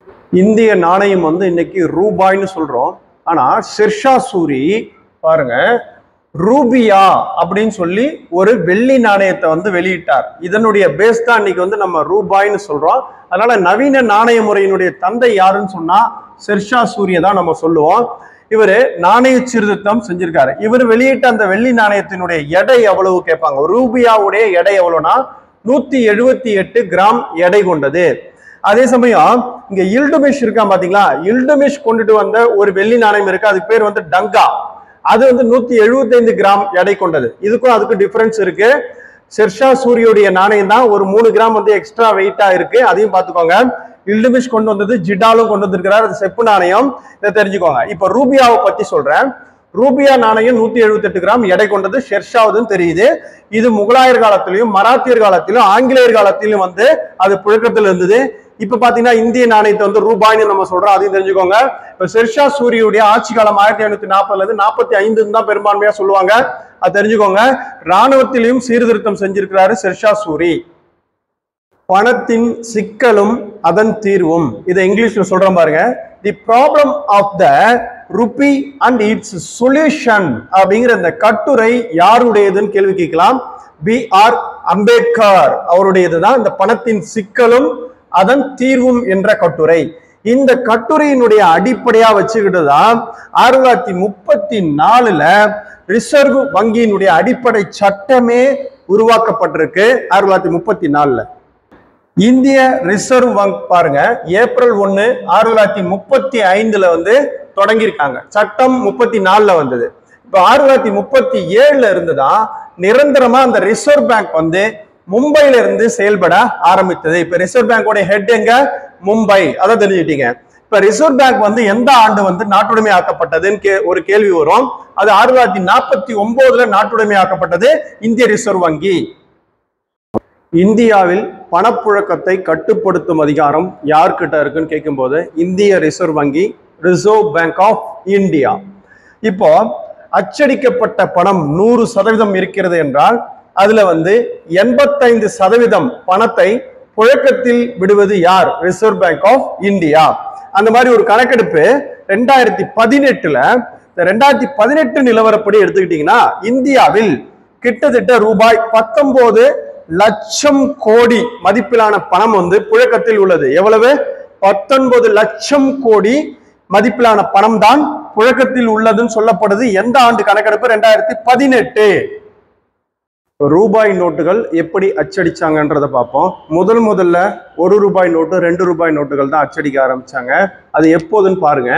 இந்திய நாணயம் வந்து இன்னைக்கு ரூபாய்னு சொல்றோம். ஆனா ஷெர்ஷா சூரி பாருங்க ரூபியா அப்படின்னு சொல்லி ஒரு வெள்ளி நாணயத்தை வந்து வெளியிட்டார். இதனுடைய பேஸ் தான் இன்னைக்கு வந்து நம்ம ரூபாய்னு சொல்றோம். அதனால நவீன நாணய முறையினுடைய தந்தை யாருன்னு சொன்னா ஷெர்ஷா சூரிய தான் நம்ம சொல்லுவோம். இவரு நாணய சீர்திருத்தம் செஞ்சிருக்காரு. இவர் வெளியிட்ட அந்த வெள்ளி நாணயத்தினுடைய எடை எவ்வளவு கேட்பாங்க. ரூபியாவுடைய எடை எவ்வளவுனா 178 கிராம் எடை கொண்டது. அதே சமயம் இங்க இல்டுமிஷ் இருக்கா பாத்தீங்களா, இல்டுமிஷ் கொண்டுட்டு வந்த ஒரு வெள்ளி நாணயம் இருக்கு, அதுக்கு பேர் வந்து டங்கா. அது வந்து 175 கிராம் எடை கொண்டது. இதுக்கும் அதுக்கு டிஃபரன்ஸ் இருக்கு. ஷெர்ஷா சூரியுடைய நாணயம் தான் ஒரு 3 கிராம் வந்து எக்ஸ்ட்ரா வெயிட்டா இருக்கு, அதையும் பார்த்துக்கோங்க. இல்டுமிஷ் கொண்டு வந்தது ஜிடாலும் கொண்டு வந்திருக்கிறார், அது செப்பு நாணயம், இதை தெரிஞ்சுக்கோங்க. இப்ப ரூபியாவை பத்தி சொல்றேன். ரூபியா நாணயம் 178 கிராம் எடை கொண்டது, ஷெர்ஷாவுதுன்னு தெரியுது. இது முகலாயர் காலத்திலையும் மராத்தியர் காலத்திலும் ஆங்கிலேயர் காலத்திலும் வந்து அது புழக்கத்தில் இருந்தது. இப்ப பாத்தீங்கன்னா இந்திய நாணயத்தை வந்து ரூபாய்னு நம்ம சொல்றோம், அதையும் தெரிஞ்சுக்கோங்க. இப்ப ஷெர்ஷா சூரியுடைய ஆட்சி காலம் 1540ல இருந்து 45 தான் பெரும்பான்மையா சொல்லுவாங்க, அது தெரிஞ்சுக்கோங்க. ராணுவத்திலையும் சீர்திருத்தம் செஞ்சிருக்கிறாரு ஷெர்ஷா சூரி. பணத்தின் சிக்கலும் அதன் தீர்வும், இதை இங்கிலீஷ்ல சொல்றேன் பாருங்க. The problem of the rupee and its solution அப்படிங்கிற இந்த கட்டுரை யாருடையதுன்னு கேள்வி கேட்கலாம். B.R. அம்பேத்கர் அவருடையதுதான் இந்த பணத்தின் சிக்கலும் அதன் தீர்வும் என்ற கட்டுரை. இந்த கட்டுரையினுடைய அடிப்படையா வச்சுக்கிட்டு தான் 1934ல ரிசர்வ் வங்கியினுடைய அடிப்படை சட்டமே உருவாக்கப்பட்டிருக்கு. 1934ல இந்திய ரிசர்வ் வங்கி பாருங்க, ஏப்ரல் 1 1935ல வந்து தொடங்கியிருக்காங்க. சட்டம் 34ல வந்தது. இப்ப 1937ல இருந்துதான் நிரந்தரமா அந்த ரிசர்வ் பேங்க் வந்து மும்பைல இருந்து செயல்பட ஆரம்பித்தது. இப்ப ரிசர்வ் பேங்கோட ஹெட் எங்க, மும்பை, அதை தெரிஞ்சுட்டீங்க. இப்ப ரிசர்வ் பேங்க் வந்து எந்த ஆண்டு வந்து நாட்டுடைமை ஆக்கப்பட்டதுன்னு ஒரு கேள்வி வரும். அது 1949ல நாட்டுடைமை ஆக்கப்பட்டது இந்திய ரிசர்வ் வங்கி. இந்தியாவில் பணப்புழக்கத்தை கட்டுப்படுத்தும் அதிகாரம் யார்கிட்ட இருக்குன்னு கேட்கும்போது இந்திய ரிசர்வ் வங்கி, ரிசர்வ் பேங்க் ஆஃப் இந்தியா. இப்போ அச்சடிக்கப்பட்ட பணம் 100% இருக்கிறது என்றால் அதுல வந்து 85% பணத்தை புழக்கத்தில் விடுவது யார், ரிசர்வ் பேங்க் ஆஃப் இந்தியா. அந்த மாதிரி ஒரு கணக்கெடுப்பு 2018ல 2018 நிலவரப்படி எடுத்துக்கிட்டீங்கன்னா இந்தியாவில் கிட்டத்தட்ட ரூபாய் 19 லட்சம் கோடி மதிப்பிலான பணம் வந்து புழக்கத்தில் உள்ளது. எவ்வளவு? 19 லட்சம் கோடி மதிப்பிலான பணம் தான் புழக்கத்தில் உள்ளதுன்னு சொல்லப்படுது. எந்த ஆண்டு கணக்கெடுப்பு? 2018. ரூபாய் நோட்டுகள் எப்படி அச்சடிச்சாங்கன்றத பார்ப்போம். முதல்ல 1 ரூபாய் நோட்டு 2 ரூபாய் நோட்டுகள் தான் அச்சடிக்க ஆரம்பிச்சாங்க. அது எப்போதுன்னு பாருங்க,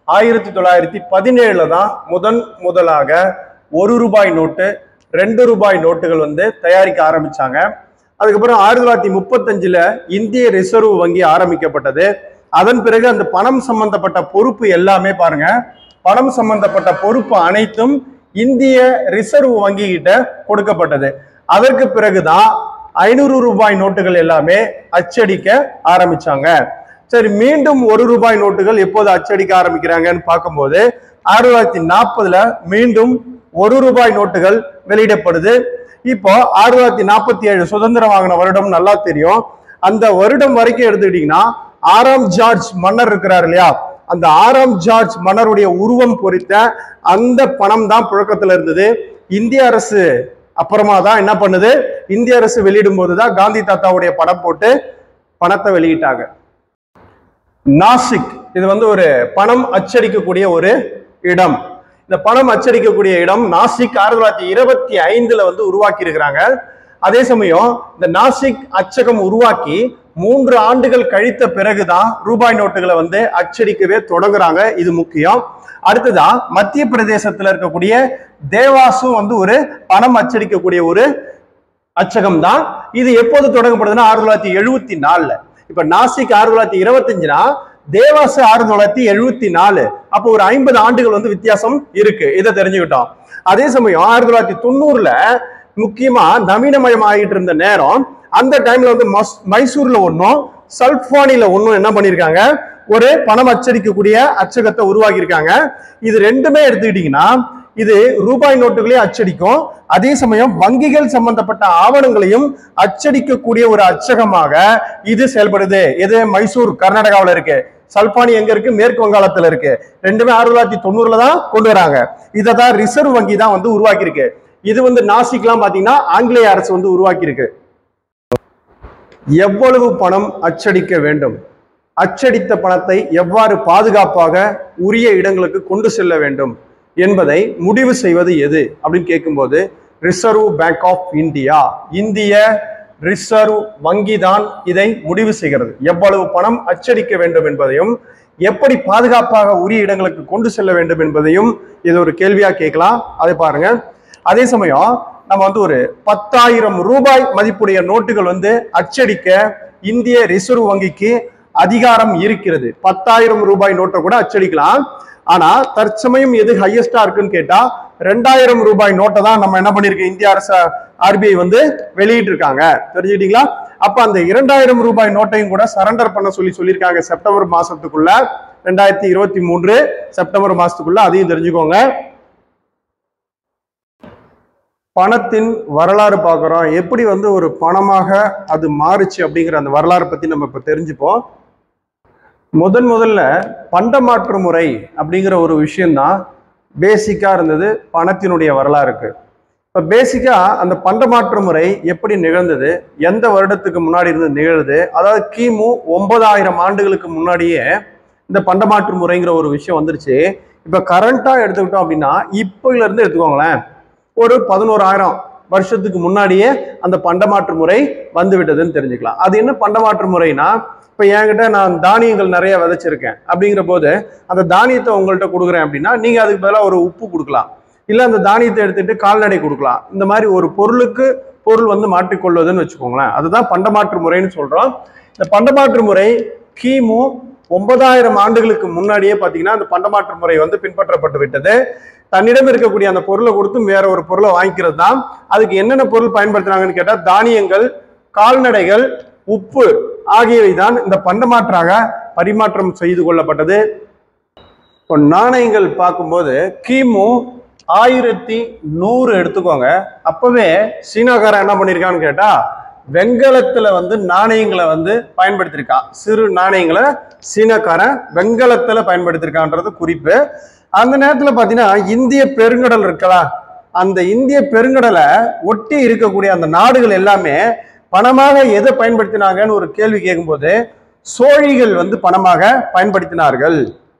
1917ல தான் முதலாக 1 ரூபாய் நோட்டு 2 ரூபாய் நோட்டுகள் வந்து தயாரிக்க ஆரம்பிச்சாங்க. அதுக்கப்புறம் 1935ல இந்திய ரிசர்வ் வங்கி ஆரம்பிக்கப்பட்டது. அதன் பிறகு அந்த பணம் சம்பந்தப்பட்ட பொறுப்பு எல்லாமே பாருங்க, பணம் சம்பந்தப்பட்ட பொறுப்பு அனைத்தும் இந்திய ரிசர்வ் வங்கி கிட்ட கொடுக்கப்பட்டது. அதற்கு பிறகுதான் 500 ரூபாய் நோட்டுகள் எல்லாமே அச்சடிக்க ஆரம்பிச்சாங்க. சரி, மீண்டும் 1 ரூபாய் நோட்டுகள் எப்போது அச்சடிக்க ஆரம்பிக்கிறாங்கன்னு பார்க்கும்போது 1940ல மீண்டும் 1 ரூபாய் நோட்டுகள் வெளியிடப்படுது. இப்போ 1947 சுதந்திரம் வாங்கின வருடம் நல்லா தெரியும். அந்த வருடம் வரைக்கும் எடுத்துக்கிட்டீங்கன்னா 6ஆம் ஜார்ஜ் மன்னர் இருக்கிறார் இல்லையா, அந்த 6ஆம் ஜார்ஜ் மன்னருடைய உருவம் பொறித்த அந்த பணம் தான் புழக்கத்துல இருந்தது. இந்திய அரசு அப்புறமா தான் என்ன பண்ணுது, இந்திய அரசு வெளியிடும் போதுதான் காந்தி தாத்தாவுடைய படம் போட்டு பணத்தை வெளியிட்டாங்க. நாசிக், இது வந்து ஒரு பணம் அச்சடிக்கக்கூடிய ஒரு இடம். இந்த பணம் அச்சடிக்கக்கூடிய இடம் நாசிக் 1925ல வந்து உருவாக்கி இருக்கிறாங்க. அதே சமயம் இந்த நாசிக் அச்சகம் உருவாக்கி 3 ஆண்டுகள் கழித்த பிறகுதான் ரூபாய் நோட்டுகளை வந்து அச்சடிக்கவே தொடங்குறாங்க. இது முக்கியம். அடுத்ததான் மத்திய பிரதேசத்துல இருக்கக்கூடிய தேவாசும் வந்து ஒரு பணம் அச்சடிக்கக்கூடிய ஒரு அச்சகம் தான். இது எப்போது தொடங்கப்படுதுன்னா 1974ல. இப்ப நாசிக் 1925னா தேவாசு 1974. அப்போ ஒரு 50 ஆண்டுகள் வந்து வித்தியாசம் இருக்கு, இதை தெரிஞ்சுக்கிட்டோம். அதே சமயம் 1990ல முக்கியமா நவீனமயம் ஆகிட்டு இருந்த நேரம், அந்த டைம்ல வந்து மைசூர்ல ஒன்னும் சல்பானில ஒன்னும் என்ன பண்ணிருக்காங்க, ஒரு பணம் அச்சடிக்கக்கூடிய அச்சகத்தை உருவாக்கி இருக்காங்க. இது ரெண்டுமே எடுத்துக்கிட்டீங்கன்னா இது ரூபாய் நோட்டுகளையும் அச்சடிக்கும், அதே சமயம் வங்கிகள் சம்பந்தப்பட்ட ஆவணங்களையும் அச்சடிக்கக்கூடிய ஒரு அச்சகமாக இது செயல்படுது. இது மைசூர் கர்நாடகாவில் இருக்கு, சல்பானி எங்க இருக்கு, மேற்கு வங்காளத்துல இருக்கு. ரெண்டுமே 1990 தான் கொண்டு வராங்க. இதான் ரிசர்வ் வங்கி தான் வந்து உருவாக்கி இருக்கு. இது வந்து நாசிக்லாம் பாத்தீங்கன்னா ஆங்கிலேய அரசு வந்து உருவாக்கி இருக்கு. எவ்வளவு பணம் அச்சடிக்க வேண்டும், அச்சடித்த பணத்தை எவ்வாறு பாதுகாப்பாக உரிய இடங்களுக்கு கொண்டு செல்ல வேண்டும் என்பதை முடிவு செய்வது எது அப்படின்னு கேட்கும்போது ரிசர்வ் பேங்க் ஆஃப் இந்தியா, இந்திய ரிசர்வ் வங்கி தான் இதை முடிவு செய்கிறது. எவ்வளவு பணம் அச்சடிக்க வேண்டும் என்பதையும் எப்படி பாதுகாப்பாக உரிய இடங்களுக்கு கொண்டு செல்ல வேண்டும் என்பதையும் இது ஒரு கேள்வியா கேட்கலாம். அதை பாருங்க. அதே சமயம் நம்ம வந்து ஒரு 10,000 ரூபாய் மதிப்புடைய நோட்டுகள் வந்து அச்சடிக்க இந்திய ரிசர்வ் வங்கிக்கு அதிகாரம் இருக்கிறது. 10,000 ரூபாய் நோட்டை கூட அச்சடிக்கலாம். ஆனா தற்சமயம் எது ஹையஸ்டா இருக்குன்னு கேட்டா 2,000 ரூபாய் நோட்டை தான் நம்ம என்ன பண்ணிருக்கோம், இந்திய அரசு ஆர்பிஐ வந்து வெளியிட்டு இருக்காங்க. தெரிஞ்சுக்கிட்டீங்களா? அப்ப அந்த 2,000 ரூபாய் நோட்டையும் கூட சரண்டர் பண்ண சொல்லியிருக்காங்க செப்டம்பர் மாசத்துக்குள்ள, 2023 செப்டம்பர் மாசத்துக்குள்ள. அதையும் தெரிஞ்சுக்கோங்க. பணத்தின் வரலாறு பார்க்கிறோம், எப்படி வந்து ஒரு பணமாக அது மாறுச்சு அப்படிங்கிற அந்த வரலாறு பத்தி நம்ம இப்ப தெரிஞ்சுப்போம். முதல்ல பண்டமாற்று முறை அப்படிங்கிற ஒரு விஷயம்தான் பேசிக்கா இருந்தது பணத்தினுடைய வரலாறுக்கு. இப்ப பேசிக்கா அந்த பண்டமாற்று முறை எப்படி நிகழ்ந்தது, எந்த வருடத்துக்கு முன்னாடி இருந்து நிகழ்து, அதாவது கிமு 9,000 ஆண்டுகளுக்கு முன்னாடியே இந்த பண்டமாற்று முறைங்கிற ஒரு விஷயம் வந்துருச்சு. இப்ப கரண்டா எடுத்துக்கிட்டோம் அப்படின்னா இப்பல இருந்து எடுத்துக்கோங்களேன், ஒரு 11,000 வருஷத்துக்கு முன்னாடியே அந்த பண்டமாற்று முறை வந்து விட்டதுன்னு தெரிஞ்சுக்கலாம். அது என்ன பண்டமாற்று முறைனா, இப்ப என்கிட்ட நான் தானியங்கள் நிறைய விதைச்சிருக்கேன் அப்படிங்கிற போது அந்த தானியத்தை உங்கள்கிட்ட கொடுக்குறேன் அப்படின்னா நீங்க அதுக்கு பதிலாக ஒரு உப்பு கொடுக்கலாம், இல்ல அந்த தானியத்தை எடுத்துட்டு கால்நடை கொடுக்கலாம். இந்த மாதிரி ஒரு பொருளுக்கு பொருள் வந்து மாற்றிக்கொள்வதுன்னு வச்சுக்கோங்களேன். அதுதான் பண்டமாற்று முறைன்னு சொல்றோம். இந்த பண்டமாற்று முறை கிமு 9,000 ஆண்டுகளுக்கு முன்னாடியே பாத்தீங்கன்னா அந்த பண்டமாற்று முறை வந்து பின்பற்றப்பட்டு விட்டது. தன்னிடம் இருக்கக்கூடிய அந்த பொருளை கொடுத்து வேற ஒரு பொருளை வாங்கிக்கிறது தான். அதுக்கு என்னென்ன பொருள் பயன்படுத்தினாங்கன்னு கேட்டா தானியங்கள், கால்நடைகள், உப்பு ஆகியவை தான் இந்த பண்டமாற்றாக பரிமாற்றம் செய்து கொள்ளப்பட்டது. இப்போ நாணயங்கள் பார்க்கும்போது கிமு 1100 எடுத்துக்கோங்க. அப்பவே சீனாக்காரன் என்ன பண்ணிருக்கான்னு கேட்டா வெங்கலத்துல வந்து நாணயங்களை வந்து பயன்படுத்திருக்கான். சிறு நாணயங்களை சீனாக்காரன் வெங்கலத்துல பயன்படுத்திருக்கான்றது குறிப்பு. அந்த நேரத்துல பாத்தீங்கன்னா இந்திய பெருங்கடல் இருக்கலா, அந்த இந்திய பெருங்கடலை ஒட்டி இருக்கக்கூடிய அந்த நாடுகள் எல்லாமே பணமாக எதை பயன்படுத்தினாங்கன்னு ஒரு கேள்வி கேட்கும்போது சோழிகள் வந்து பணமாக பயன்படுத்தினார்கள்.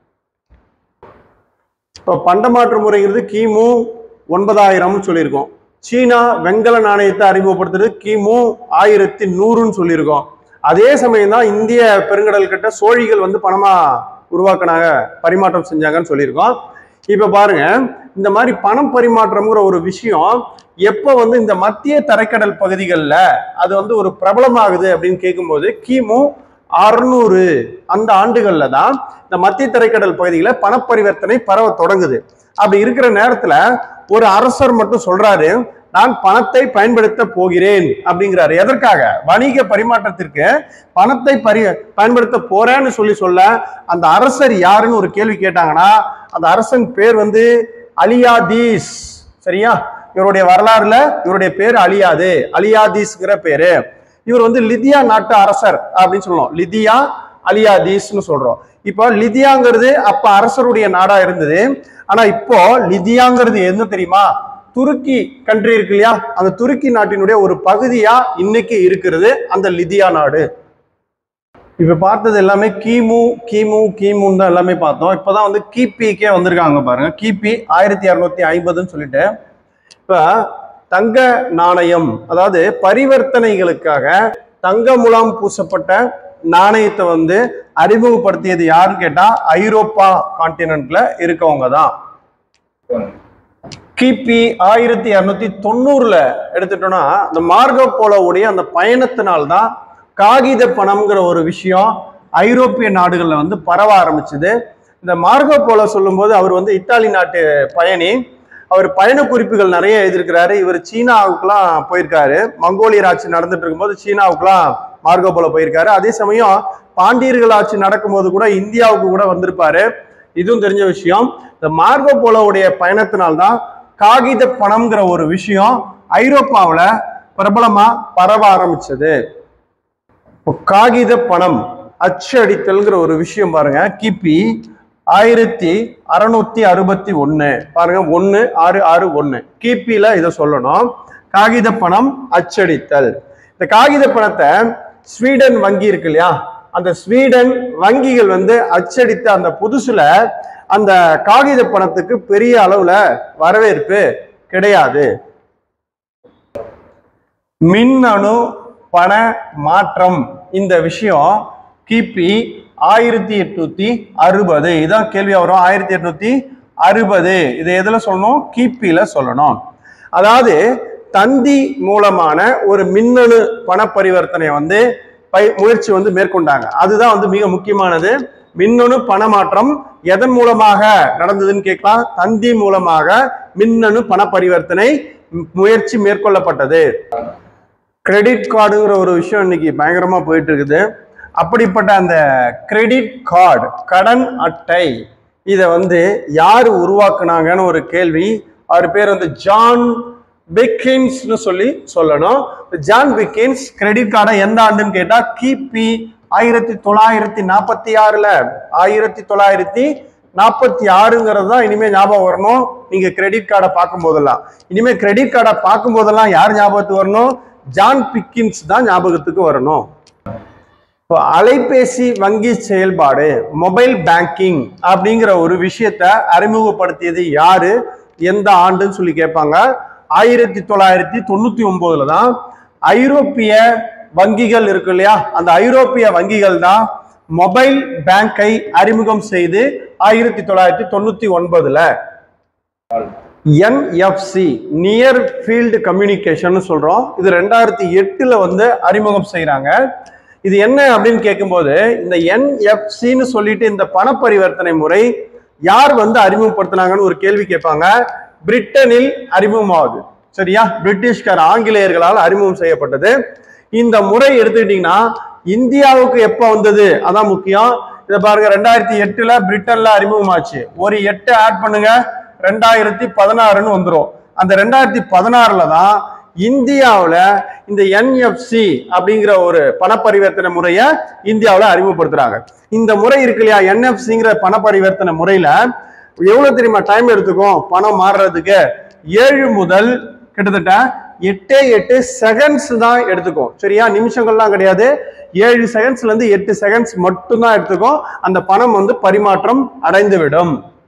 இப்போ பண்டமாற்று முறைங்கிறது கிமு 9,000 சொல்லியிருக்கோம். சீனா வெங்கல நாணயத்தை அறிமுகப்படுத்துறது கிமு 1100 சொல்லியிருக்கோம். அதே சமயம் தான் இந்திய பெருங்கடல் கிட்ட சோழிகள் வந்து பணமா உருவாக்கினாங்க, பரிமாற்றம் செஞ்சாங்கன்னு சொல்லியிருக்கோம். இப்ப பாருங்க, இந்த மாதிரி பணம் பரிமாற்றம்ங்கிற ஒரு விஷயம் எப்ப வந்து இந்த மத்திய தரைக்கடல் பகுதிகளில் அது வந்து ஒரு பிரபலமாகுது அப்படின்னு கேட்கும்போது கிமு 600 அந்த ஆண்டுகள்ல தான் இந்த மத்திய தரைக்கடல் பகுதியில பணப்பரிவர்த்தனை பரவ தொடங்குது. அப்படி இருக்கிற நேரத்துல ஒரு அரசர் மட்டும் சொல்றாரு, நான் பணத்தை பயன்படுத்த போகிறேன் அப்படிங்கிறாரு. எதற்காக? வணிக பரிமாற்றத்திற்கு பணத்தை பயன்படுத்த போறேன்னு சொல்ல அந்த அரசர் யாருன்னு ஒரு கேள்வி கேட்டாங்கன்னா அந்த அரசன் பேர் வந்து அலியாதீஸ். சரியா? இவருடைய வரலாறுல இவருடைய பேர் அலியாதீஸ்ங்கிற பேரு. இவர் வந்து லிதியா நாட்டு அரசர் அப்படின்னு சொல்லுவோம். லிதியா அலியாதீஸ்னு சொல்றோம். இப்போ லிதியாங்கிறது அப்ப அரசருடைய நாடா இருந்தது. ஆனா இப்போ லிதியாங்கிறது என்ன தெரியுமா? துருக்கி கண்ட்ரி இருக்கு இல்லையா, அந்த துருக்கி நாட்டினுடைய ஒரு பகுதியா இன்னைக்கு இருக்கிறது அந்த லிதியா நாடு. இப்ப பார்த்தது எல்லாமே கிமுன்னு தான் எல்லாமே பார்த்தோம். இப்பதான் வந்து கிபிக்கே வந்திருக்காங்க பாருங்க. கிபி 1250 சொல்லிட்டு இப்ப தங்க நாணயம், அதாவது பரிவர்த்தனைகளுக்காக தங்க முலாம் பூசப்பட்ட நாணயத்தை வந்து அறிமுகப்படுத்தியது யாருன்னு கேட்டா ஐரோப்பா கான்டினென்ட்ல இருக்கவங்க தான். கிபி 1290 எடுத்துட்டோம்னா இந்த மார்கோ போலோவுடைய அந்த பயணத்தினால்தான் காகித பணம்ங்கிற ஒரு விஷயம் ஐரோப்பிய நாடுகள்ல வந்து பரவ ஆரம்பிச்சது. இந்த மார்கோ போலோ சொல்லும் போது அவர் வந்து இத்தாலி நாட்டு பயணி. அவர் பயண குறிப்புகள் நிறைய எழுதியிருக்கிறாரு. இவர் சீனாவுக்குலாம் போயிருக்காரு. மங்கோலியர் ஆட்சி நடந்துட்டு இருக்கும்போது சீனாவுக்குலாம் மார்கோ போலோ போயிருக்காரு. அதே சமயம் பாண்டியர்கள் ஆட்சி நடக்கும்போது கூட இந்தியாவுக்கு கூட வந்திருப்பாரு. இதுவும் தெரிஞ்ச விஷயம். இந்த மார்கோ போலோவுடைய பயணத்தினால்தான் காகித பணம்ங்கிற ஒரு விஷயம் ஐரோப்பாவில் பிரபலமா பரவ ஆரம்பிச்சது. காகித பணம் அச்சடித்தல்ங்கிற ஒரு விஷயம் பாருங்க, கிபி 1661 பாருங்க, 1661 கிபியில இதை சொல்லணும். காகித பணம் அச்சடித்தல். இந்த காகித பணத்தை ஸ்வீடன் வங்கி இருக்கு இல்லையா, அந்த ஸ்வீடன் வங்கிகள் வந்து அச்சடித்த அந்த புதுசுல அந்த காகித பணத்துக்கு பெரிய அளவுல வரவேற்பு கிடையாது. மின்னணு பண மாற்றம் இந்த விஷயம் கிபி 1860, இதான் கேள்வி வரும். 1860 இதை எதுல சொல்லணும்? கிபியில சொல்லணும். அதாவது தந்தி மூலமான ஒரு மின்னணு பண பரிவர்த்தனை வந்து முயற்சி வந்து மேற்கொண்டாங்க. அதுதான் வந்து மிக முக்கியமானது. மின்னணு பணமாற்றம் எதன் மூலமாக நடந்ததுன்னு கேட்கலாம். தந்தி மூலமாக மின்னணு பண பரிவர்த்தனை முயற்சி மேற்கொள்ளப்பட்டது. கிரெடிட் கார்டுங்கிற ஒரு விஷயம் இன்னைக்கு பயங்கரமா போயிட்டு இருக்குது. அப்படிப்பட்ட அந்த கிரெடிட் கார்டு, கடன் அட்டை, இதை வந்து யாரு உருவாக்குனாங்கன்னு ஒரு கேள்வி. அவர் பேர் வந்து ஜான் பிக்கின்ஸ்னு சொல்லணும். ஜான் பிக்கின்ஸ் கிரெடிட் கார்டை எந்த ஆண்டுன்னு கேட்டா கிபி 1946. 1946ங்கிறது தான் இனிமே ஞாபகம் வரணும். நீங்க கிரெடிட் கார்டை பார்க்கும் போதெல்லாம், இனிமே கிரெடிட் கார்டை பார்க்கும் போதெல்லாம் யார் ஞாபகத்துக்கு வரணும்? ஜான் பிக்கின்ஸ் தான் ஞாபகத்துக்கு வரணும். இப்போ அலைபேசி வங்கி செயல்பாடு, மொபைல் பேங்கிங் அப்படிங்கிற ஒரு விஷயத்த அறிமுகப்படுத்தியது யாரு, எந்த ஆண்டுன்னு சொல்லி கேட்பாங்க. 1999 தான் ஐரோப்பிய வங்கிகள் இருக்கு இல்லையா, அந்த ஐரோப்பிய வங்கிகள் தான் மொபைல் பேங்கை அறிமுகம் செய்து 1999 NFC நியர் ஃபீல்டு கம்யூனிகேஷன் சொல்றோம். இது 2008 வந்து அறிமுகம் செய்யறாங்க. இது என்ன அப்படின்னு கேட்கும்போது, இந்த NFC சொல்லிட்டு இந்த பண பரிவர்த்தனை முறை யார் வந்து அறிமுகப்படுத்தினாங்கன்னு ஒரு கேள்வி கேட்பாங்க. பிரிட்டனில் அறிமுகமாகுது. சரியா, பிரிட்டிஷ்கார ஆங்கிலேயர்களால் அறிமுகம் செய்யப்பட்டது. இந்த முறை எடுத்துக்கிட்டீங்கன்னா இந்தியாவுக்கு எப்ப வந்தது அதான் முக்கியம். இதை பாருங்க, 2008 பிரிட்டன்ல அறிமுகமாச்சு. ஒரு 8 ஆட் பண்ணுங்க, 2016 வந்துடும். அந்த 2016 தான் இந்தியாவில் இந்த NFC அப்படிங்கிற ஒரு பண பரிவர்த்தனை முறையை இந்தியாவில் அறிமுகப்படுத்துறாங்க. இந்த முறை இருக்கு இல்லையா, NFC பண பரிவர்த்தனை முறையில எவ்வளவு தெரியுமா டைம் எடுத்துக்கும் பணம் மாறுறதுக்கு? 7 முதல் கிட்டத்தட்ட 8 செகண்ட்ஸ் தான் எடுத்துக்கும். சரியா, நிமிஷங்கள்லாம் கிடையாது. 7 செகண்ட்ஸ்ல இருந்து 8 செகண்ட்ஸ் மட்டும் தான் எடுத்துக்கும். அந்த பணம் வந்து பரிமாற்றம் அடைந்து விடும்.